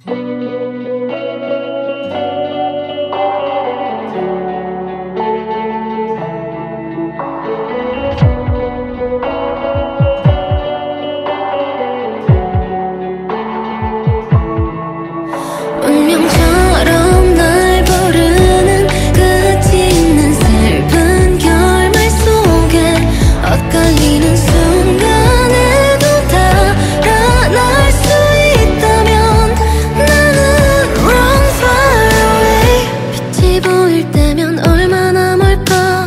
운명처럼 날 부르는 끝이 있는 슬픈 결말 속에 엇갈리는 순간에도 달아날 수 있다면 나는 run far away. 빛이 보일 때면 얼마나 멀까.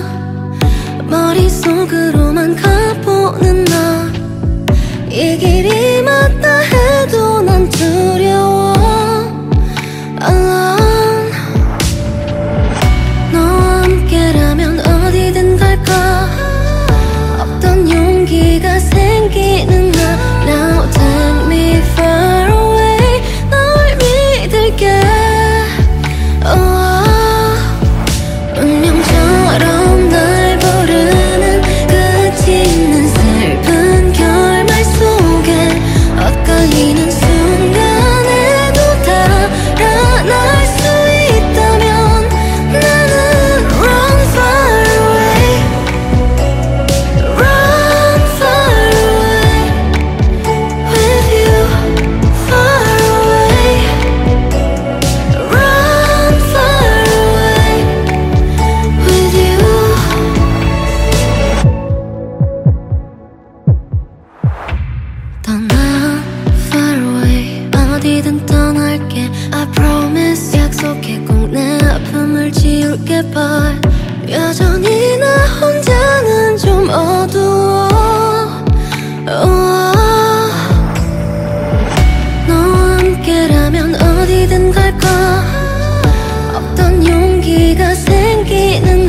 머릿속으로만 가보는 나. 이 길이 맞다 해도 난 두려워. Alone. 너와 함께라면 어디든 갈까. 없던 용기가 생기는 나. Now take me far away. 널 믿을게. 운명처럼 날 부르는 끝이 있는 슬픈 결말 속에 엇갈리는 순간에도 달아날 수 있다면 나는 run far away. Run far away. With you far away. Run far away. With you. 떠나 far away. 어디든 떠날게. I promise. 약속해 꼭 내 아픔을 지울게. But 여전히 나 혼자는 좀 어두워. 너와 함께라면 어디든 갈까. 없던 용기가 생기는